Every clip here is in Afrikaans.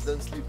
don't sleep.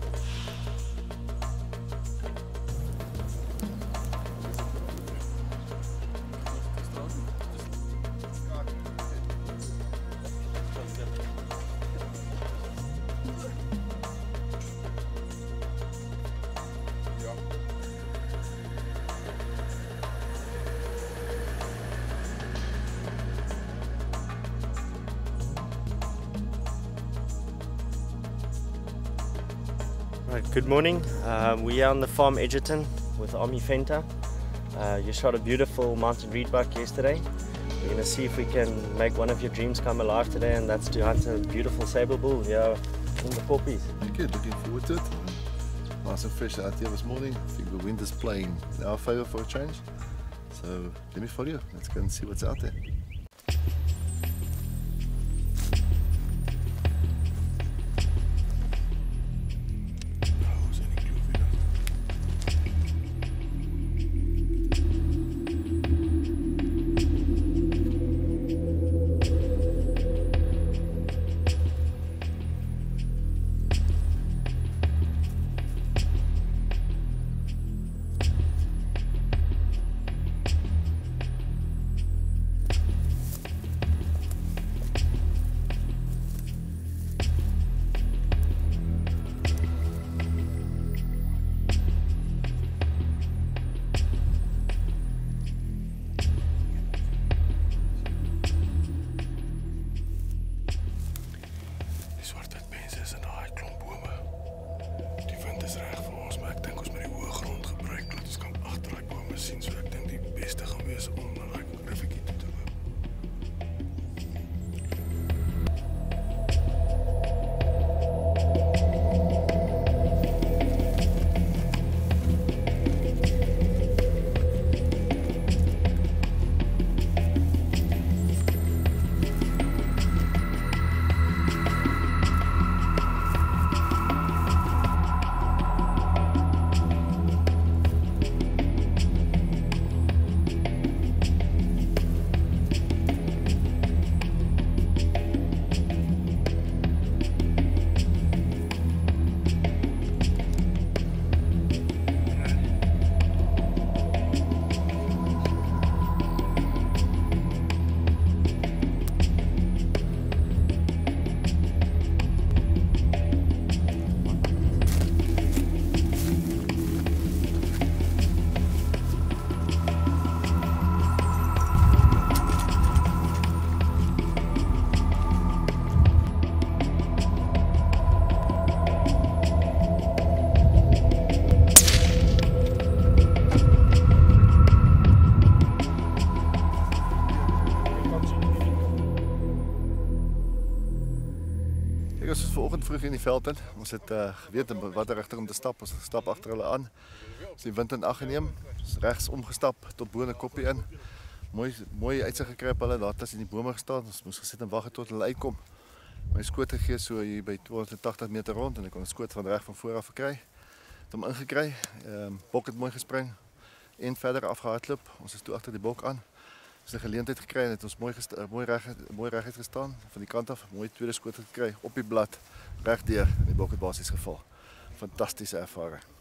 Right, good morning. We are on the farm Egerton with Army Fenta. You shot a beautiful mountain reedbuck yesterday. We're going to see if we can make one of your dreams come alive today, and that's to hunt a beautiful sable bull here in the poppies. Good, looking forward to it. Nice and fresh out here this morning. I think the wind is playing in our favour for a change. So let me follow you. Let's go and see what's out there. Ons is vanoggend vroeg in die veld in. Ons het geweet wat rigting om te stap. Ons stap agter hulle aan. Ons het die wind in ag geneem. Ons regs omgestap tot bo in 'n koppie in. Mooi uitsig gekry op hulle. Daar het in die bome gestaan. Ons moes gesit en wag tot hulle uitkom. My skoot gegee so hier by 280 meter rond en ek kon 'n skoot van reg van voor af gekry. Het hom ingekry. Bok het mooi gespring en verder afgehardloop. Ons is toe agter die bok aan. Ons het 'n geleentheid gekry en het ons mooi reguit gestaan van die kant af, mooi tweede skoot gekry op die blad regdeur en die bok het basies geval. Fantastiese ervaring.